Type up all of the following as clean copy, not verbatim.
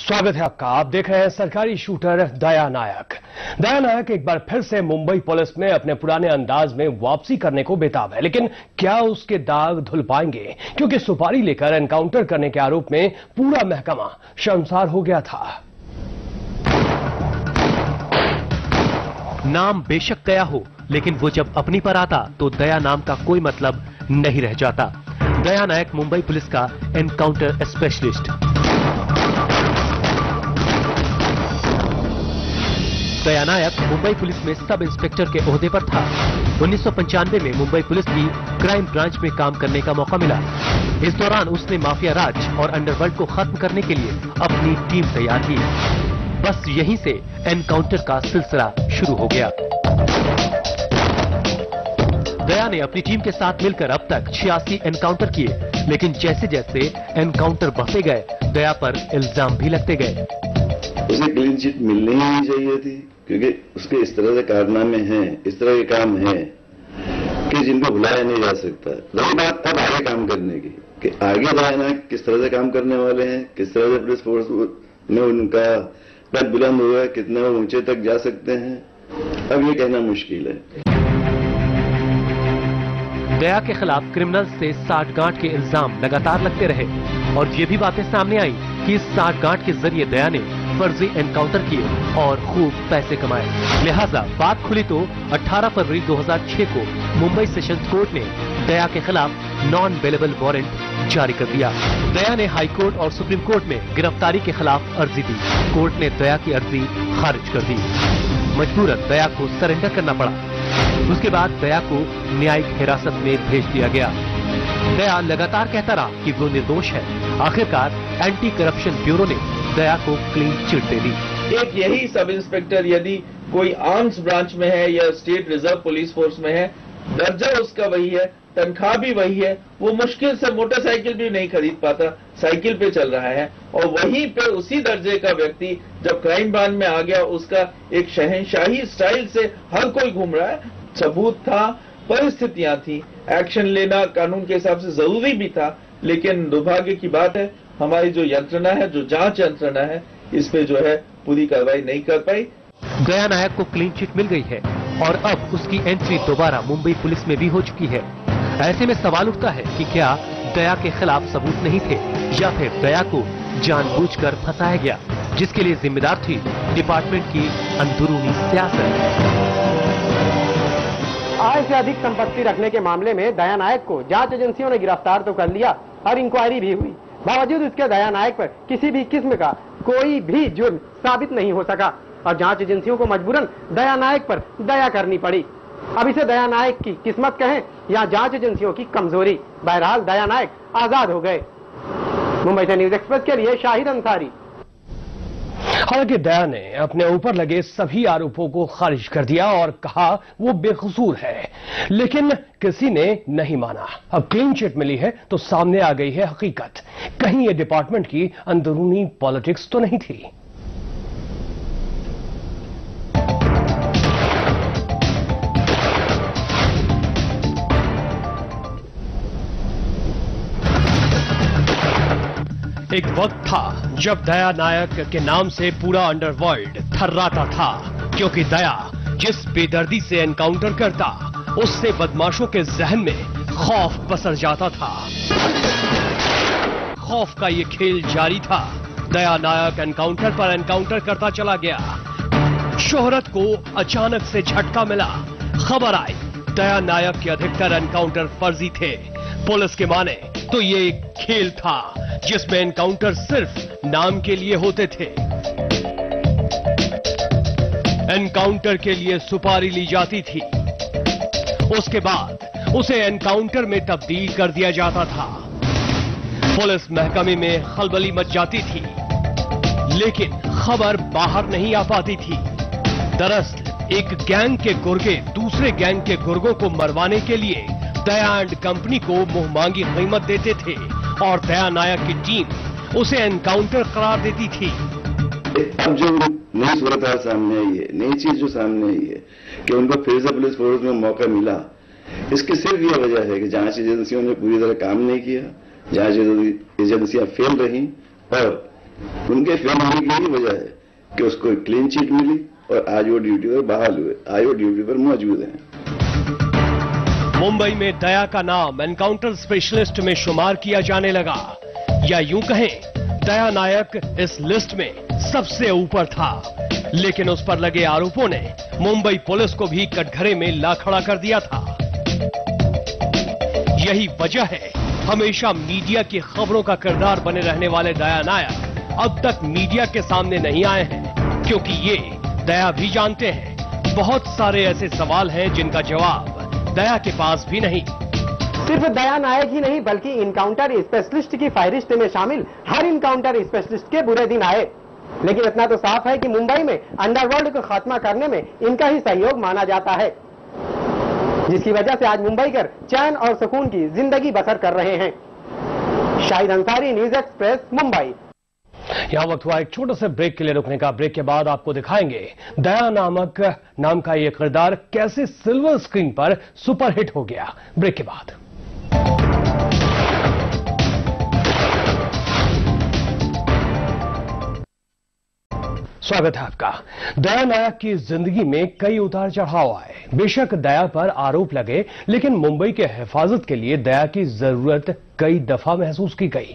स्वागत है आपका। आप देख रहे हैं सरकारी शूटर दया नायक। दया नायक एक बार फिर से मुंबई पुलिस में अपने पुराने अंदाज में वापसी करने को बेताब है, लेकिन क्या उसके दाग धुल पाएंगे? क्योंकि सुपारी लेकर एनकाउंटर करने के आरोप में पूरा महकमा शर्मसार हो गया था। नाम बेशक दया हो, लेकिन वो जब अपनी पर आता तो दया नाम का कोई मतलब नहीं रह जाता। दया नायक मुंबई पुलिस का encounter specialist. Daya Nayak Mumbai police में सब इंस्पेक्टर के ओहदे पर था। 1995 में मुंबई पुलिस की क्राइम ब्रांच में काम करने का मौका मिला। इस दौरान उसने माफिया राज और अंडरवर्ल्ड को खत्म करने के लिए अपनी टीम तैयार की। बस यहीं से एनकाउंटर का सिलसिला शुरू हो गया। दया ने अपनी टीम के साथ मिलकर अब तक 86 एनकाउंटर किए, लेकिन जैसे जैसे एनकाउंटर बढ़ते गए, दया पर इल्जाम भी लगते गए। उसे क्लीन चिट मिलनी ही नहीं चाहिए थी, क्योंकि उसके इस तरह से कारनामे हैं, इस तरह के काम हैं कि जिनको भुलाया नहीं जा सकता। रही बात अब आगे काम करने की, कि आगे जाना किस तरह से काम करने वाले हैं, किस तरह से पुलिस फोर्स में उनका पद बुलंद हुआ है, कितने ऊंचे तक जा सकते हैं, अब ये कहना मुश्किल है। दया के खिलाफ क्रिमिनल से साठगांठ के इल्जाम लगातार लगते रहे और ये भी बातें सामने आई कि इस साठगांठ के जरिए दया ने फर्जी एनकाउंटर किए और खूब पैसे कमाए। लिहाजा बात खुली तो 18 फरवरी 2006 को मुंबई सेशंस कोर्ट ने दया के खिलाफ नॉन बेलेबल वारंट जारी कर दिया। दया ने हाई कोर्ट और सुप्रीम कोर्ट में गिरफ्तारी के खिलाफ अर्जी दी। कोर्ट ने दया की अर्जी खारिज कर दी। मजबूरन दया को सरेंडर करना पड़ा। उसके बाद दया को न्यायिक हिरासत में भेज दिया गया। दया लगातार कहता रहा कि वो निर्दोष है। आखिरकार एंटी करप्शन ब्यूरो ने दया को क्लीन चिट दे दी। एक यही सब इंस्पेक्टर यदि कोई आर्म्स ब्रांच में है या स्टेट रिजर्व पुलिस फोर्स में है, दर्जा उसका वही है, तनख्वाह भी वही है, वो मुश्किल से मोटरसाइकिल भी नहीं खरीद पाता, साइकिल पे चल रहा है। और वहीं पे उसी दर्जे का व्यक्ति जब क्राइम ब्रांच में आ गया, उसका एक शहंशाही स्टाइल से हर कोई घूम रहा है। सबूत था, परिस्थितियां थी, एक्शन लेना कानून के हिसाब से जरूरी भी था, लेकिन दुर्भाग्य की बात है हमारी जो यंत्रणा है, जो जांच यंत्रणा है, इस पे जो है पूरी कार्रवाई नहीं कर पाई। दया नायक को क्लीन चिट मिल गई है और अब उसकी एंट्री दोबारा मुंबई पुलिस में भी हो चुकी है। ऐसे में सवाल उठता है कि क्या दया के खिलाफ सबूत नहीं थे या फिर दया को जानबूझकर फंसाया गया, जिसके लिए जिम्मेदार थी डिपार्टमेंट की अंदरूनी सियासत। आय से अधिक संपत्ति रखने के मामले में दया नायक को जांच एजेंसियों ने गिरफ्तार तो कर लिया और इंक्वायरी भी हुई। बावजूद इसके दया नायक पर किसी भी किस्म का कोई भी जुर्म साबित नहीं हो सका और जांच एजेंसियों को मजबूरन दया नायक पर दया करनी पड़ी। अब इसे दया नायक की किस्मत कहें या जांच एजेंसियों की कमजोरी, बहरहाल दया नायक आजाद हो गए। मुंबई से न्यूज एक्सप्रेस के लिए शाहिद अंसारी। हालांकि दया ने अपने ऊपर लगे सभी आरोपों को खारिज कर दिया और कहा वो बेकसूर है, लेकिन किसी ने नहीं माना। अब क्लीन चिट मिली है तो सामने आ गई है हकीकत। कहीं ये डिपार्टमेंट की अंदरूनी पॉलिटिक्स तो नहीं थी। एक वक्त था जब दया नायक के नाम से पूरा अंडरवर्ल्ड थर्राता था, क्योंकि दया जिस बेदर्दी से एनकाउंटर करता, उससे बदमाशों के जहन में खौफ पसर जाता था। खौफ का ये खेल जारी था। दया नायक एनकाउंटर पर एनकाउंटर करता चला गया। शोहरत को अचानक से झटका मिला। खबर आई दया नायक के अधिकतर एनकाउंटर फर्जी थे। पुलिस के माने तो ये एक खेल था जिसमें एनकाउंटर सिर्फ नाम के लिए होते थे। एनकाउंटर के लिए सुपारी ली जाती थी, उसके बाद उसे एनकाउंटर में तब्दील कर दिया जाता था। पुलिस महकमे में खलबली मच जाती थी, लेकिन खबर बाहर नहीं आ पाती थी। दरअसल एक गैंग के गुर्गे दूसरे गैंग के गुर्गों को मरवाने के लिए दया एंड कंपनी को मुंह मांगी कीमत देते थे और दया नायक की टीम उसे एनकाउंटर करार देती थी। अब जो नई सूरत सामने आई है, नई चीज जो सामने आई है कि उनको फिर से पुलिस फोर्स में मौका मिला, इसकी सिर्फ यह वजह है कि जांच एजेंसियों ने पूरी तरह काम नहीं किया, जांच एजेंसियां फेल रही और उनके फेम होने की यही वजह है कि उसको क्लीन चिट मिली और आज वो ड्यूटी पर बहाल हुए, आज वो ड्यूटी पर मौजूद हैं। मुंबई में दया का नाम एनकाउंटर स्पेशलिस्ट में शुमार किया जाने लगा, या यूं कहें दया नायक इस लिस्ट में सबसे ऊपर था। लेकिन उस पर लगे आरोपों ने मुंबई पुलिस को भी कटघरे में ला खड़ा कर दिया था। यही वजह है हमेशा मीडिया की खबरों का किरदार बने रहने वाले दया नायक अब तक मीडिया के सामने नहीं आए हैं, क्योंकि ये दया भी जानते हैं बहुत सारे ऐसे सवाल हैं जिनका जवाब दया के पास भी नहीं। सिर्फ दया नायक ही नहीं बल्कि इनकाउंटर स्पेशलिस्ट की फहरिस्त में शामिल हर इनकाउंटर स्पेशलिस्ट के बुरे दिन आए। लेकिन इतना तो साफ है कि मुंबई में अंडरवर्ल्ड को खात्मा करने में इनका ही सहयोग माना जाता है, जिसकी वजह से आज मुंबईकर चैन और सुकून की जिंदगी बसर कर रहे हैं। Shahid Ansari, news express, Mumbai. यहां वक्त हुआ एक छोटे से ब्रेक के लिए रुकने का। ब्रेक के बाद आपको दिखाएंगे दया नाम का ये किरदार कैसे सिल्वर स्क्रीन पर सुपरहिट हो गया। ब्रेक के बाद स्वागत है आपका। दया नायक की जिंदगी में कई उतार चढ़ाव आए। बेशक दया पर आरोप लगे, लेकिन मुंबई के हिफाजत के लिए दया की जरूरत कई दफा महसूस की गई।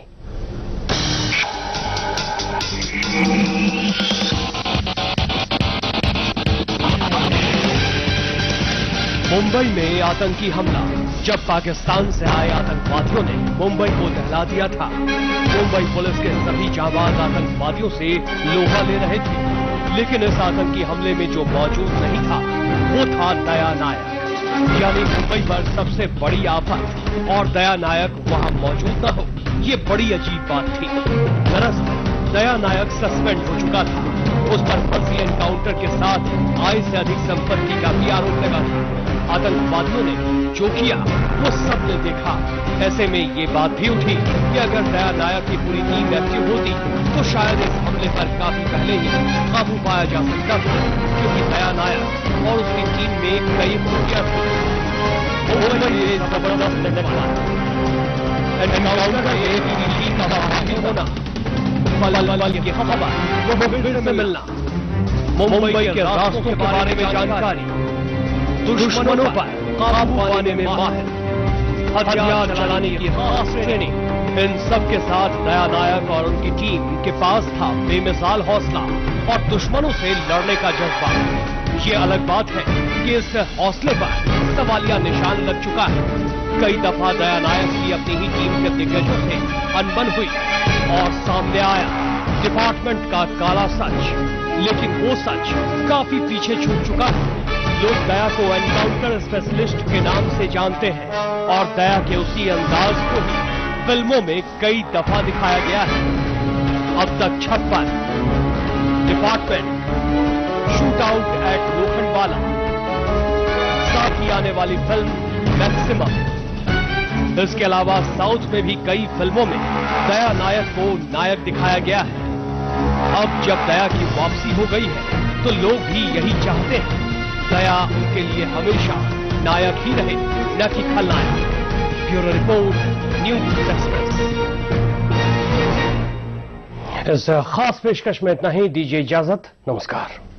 मुंबई में आतंकी हमला। जब पाकिस्तान से आए आतंकवादियों ने मुंबई को दहला दिया था, मुंबई पुलिस के सभी जाबाज आतंकवादियों से लोहा ले रहे थे। लेकिन इस आतंकी हमले में जो मौजूद नहीं था वो था दया नायक, यानी मुंबई पर सबसे बड़ी आफत, और दया नायक वहां मौजूद न हो, ये बड़ी अजीब बात थी। दरअसल दया नायक सस्पेंड हो चुका था। उस पर फर्जी एनकाउंटर के साथ आय से अधिक संपत्ति का भी आरोप लगा था। आतंकवादियों ने जो किया वो सबने देखा। ऐसे में ये बात भी उठी कि अगर दया नायक की पूरी टीम एक्टिव होती तो शायद इस हमले पर काफी पहले ही काबू पाया जा सकता था, क्योंकि दया नायक और उसकी टीम में कई खूबियां थी। ये जबरदस्त की खबर में मिलना, मुंबई के रास्तों के बारे में जानकारी, दुश्मनों पर काबू पाने में माहिर, हथियार चलाने की खास ट्रेनिंग, इन सब के साथ दया नायक और उनकी टीम के पास था बेमिसाल हौसला और दुश्मनों से लड़ने का जज्बा। ये अलग बात है कि इस हौसले पर सवालिया निशान लग चुका है। कई दफा दया नायक की अपनी ही टीम के दिग्गजों से अनबन हुई और सामने आया डिपार्टमेंट का काला सच, लेकिन वो सच काफी पीछे छूट चुका है। लोग दया को एनकाउंटर स्पेशलिस्ट के नाम से जानते हैं और दया के उसी अंदाज को ही फिल्मों में कई दफा दिखाया गया है। अब तक 56 department, shoot out at Lokhandwala, साथ ही आने वाली फिल्म मैक्सिमम। इसके अलावा साउथ में भी कई फिल्मों में दया नायक को नायक दिखाया गया है। अब जब दया की वापसी हो गई है तो लोग भी यही चाहते हैं, दया उनके लिए हमेशा नायक ही रहे, न कि खलनायक। Bureau report, news express. इस खास पेशकश में इतना ही। दीजिए इजाजत, नमस्कार।